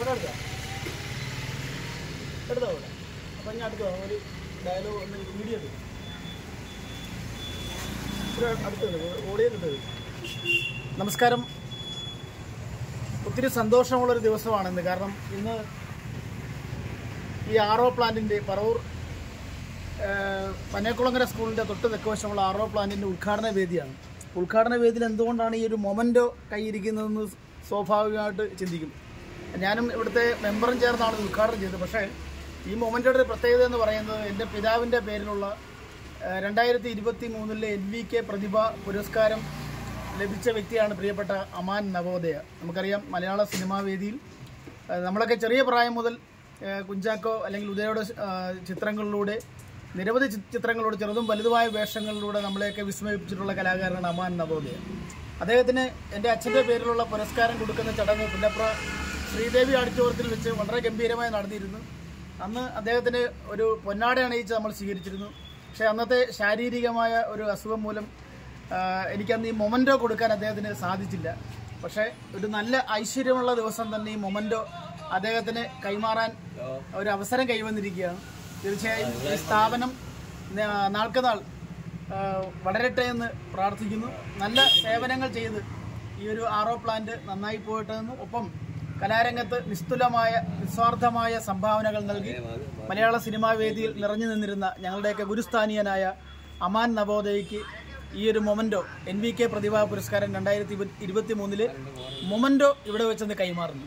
എടുത്തോ അപ്പം ഞാൻ അടുത്തോ ഒരു ഡയലോഗ് ഒന്ന് വീഡിയോ അടുത്തത് ഓഡിയോ കിട്ടത്. നമസ്കാരം. ഒത്തിരി സന്തോഷമുള്ളൊരു ദിവസമാണിന്ന്. കാരണം ഇന്ന് ഈ RO പ്ലാന്റിൻ്റെ പറവൂർ പനയക്കുളങ്ങര സ്കൂളിൻ്റെ തൊട്ട് തെക്കുവശമുള്ള RO പ്ലാന്റിൻ്റെ ഉദ്ഘാടന വേദിയാണ്. ഉദ്ഘാടന വേദിയിൽ എന്തുകൊണ്ടാണ് ഈ ഒരു മൊമെൻറ്റോ കൈയിരിക്കുന്നതെന്ന് സ്വാഭാവികമായിട്ട് ചിന്തിക്കും. ഞാനും ഇവിടുത്തെ മെമ്പറും ചേർന്നാണ് ഉദ്ഘാടനം ചെയ്തത്. പക്ഷേ ഈ മൊമെൻറ്റോയുടെ ഒരു പ്രത്യേകത എന്ന് പറയുന്നത് എൻ്റെ പിതാവിൻ്റെ പേരിലുള്ള 2023 NVK പ്രതിഭ പുരസ്കാരം ലഭിച്ച വ്യക്തിയാണ് പ്രിയപ്പെട്ട അമാൻ നവോദയ. നമുക്കറിയാം മലയാള സിനിമാ വേദിയിൽ നമ്മളൊക്കെ ചെറിയ പ്രായം മുതൽ കുഞ്ചാക്കോ അല്ലെങ്കിൽ ഉദയയുടെ ചിത്രങ്ങളിലൂടെ നിരവധി ചിത്രങ്ങളിലൂടെ ചെറുതും വലുതുമായ വേഷങ്ങളിലൂടെ നമ്മളെയൊക്കെ വിസ്മയിപ്പിച്ചിട്ടുള്ള കലാകാരനാണ് അമാൻ നവോദയ. അദ്ദേഹത്തിന് എൻ്റെ അച്ഛൻ്റെ പേരിലുള്ള പുരസ്കാരം കൊടുക്കുന്ന ചടങ്ങ് പുന്നപ്ര ശ്രീദേവി ഓഡിറ്റോറിയത്തിൽ വെച്ച് വളരെ ഗംഭീരമായി നടന്നിരുന്നു. അന്ന് അദ്ദേഹത്തിന് ഒരു പൊന്നാട അണിയിച്ച് നമ്മൾ സ്വീകരിച്ചിരുന്നു. പക്ഷേ അന്നത്തെ ശാരീരികമായ ഒരു അസുഖം മൂലം എനിക്കന്ന് ഈ മൊമെൻറ്റോ കൊടുക്കാൻ അദ്ദേഹത്തിന് സാധിച്ചില്ല. പക്ഷേ ഒരു നല്ല ഐശ്വര്യമുള്ള ദിവസം തന്നെ ഈ മൊമെൻറ്റോ അദ്ദേഹത്തിന് കൈമാറാൻ ഒരു അവസരം കൈവന്നിരിക്കുകയാണ്. തീർച്ചയായും ഈ സ്ഥാപനം നാൾക്കുനാൾ വളരട്ടെ എന്ന് പ്രാർത്ഥിക്കുന്നു. നല്ല സേവനങ്ങൾ ചെയ്ത് ഈ ഒരു RO പ്ലാന്റ് നന്നായി പോയിട്ടെന്നും ഒപ്പം കലാരംഗത്ത് നിസ്വാർത്ഥമായ സംഭാവനകൾ നൽകി മലയാള സിനിമാ വേദിയിൽ നിറഞ്ഞു നിന്നിരുന്ന ഞങ്ങളുടെയൊക്കെ ഗുരുസ്ഥാനീയനായ അമാൻ നവോദയയ്ക്ക് ഈ ഒരു മൊമെൻറ്റോ NVK പ്രതിഭാ പുരസ്കാരം 2023 മൊമെൻറ്റോ ഇവിടെ വെച്ചെന്ന് കൈമാറുന്നു.